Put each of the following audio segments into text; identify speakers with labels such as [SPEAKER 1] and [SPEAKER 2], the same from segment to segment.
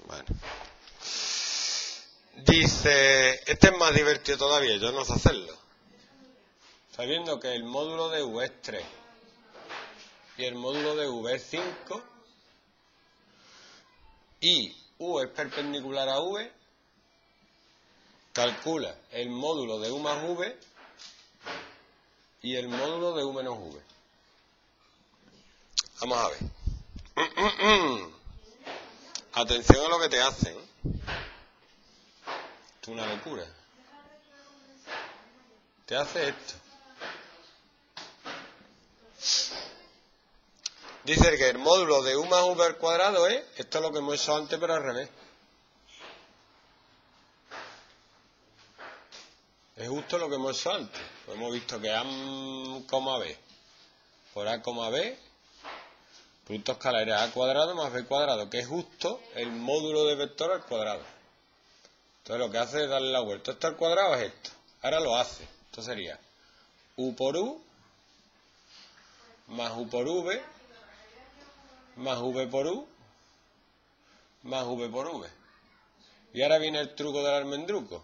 [SPEAKER 1] Bueno. Dice, este es más divertido todavía, yo no sé hacerlo. Está viendo que el módulo de V es 3 y el módulo de V es 5 y U es perpendicular a V. Calcula el módulo de U más V y el módulo de U menos V. Vamos a ver. Atención a lo que te hacen. Es una locura. Te hace esto. Dice que el módulo de U más V al cuadrado es, esto es lo que hemos hecho antes, pero al revés. Es justo lo que hemos hecho antes. Pues hemos visto que A, B por A, B, producto escalar era A cuadrado más B cuadrado, que es justo el módulo de vector al cuadrado. Entonces lo que hace es darle la vuelta. Esto al cuadrado es esto. Ahora lo hace. Esto sería U por U más U por V más V por U más V por V. Y ahora viene el truco del almendruco.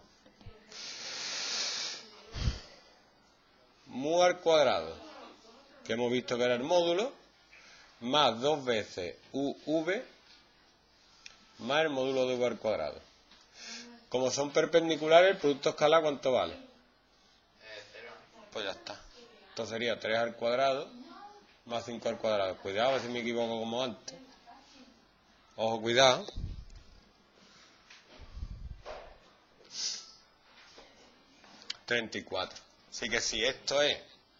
[SPEAKER 1] Mu al cuadrado, que hemos visto que era el módulo, más 2 veces UV más el módulo de V al cuadrado. Como son perpendiculares, el producto escalar, ¿cuánto vale?
[SPEAKER 2] 0.
[SPEAKER 1] Pues ya está. Esto sería 3 al cuadrado más 5 al cuadrado. Cuidado, a ver si me equivoco como antes. Ojo, cuidado. $34. Así que si esto es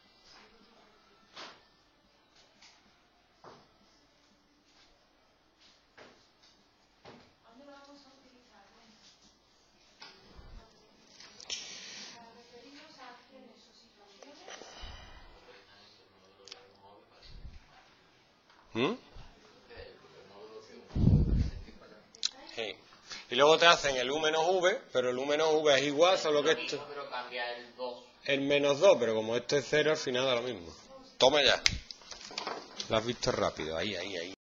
[SPEAKER 1] Sí. Y luego te hacen el U menos V, pero el U menos V es igual, solo que esto...
[SPEAKER 2] Pero cambia el 2.
[SPEAKER 1] El menos 2, pero como esto es 0, al final da lo mismo. Toma ya. Lo has visto rápido, ahí.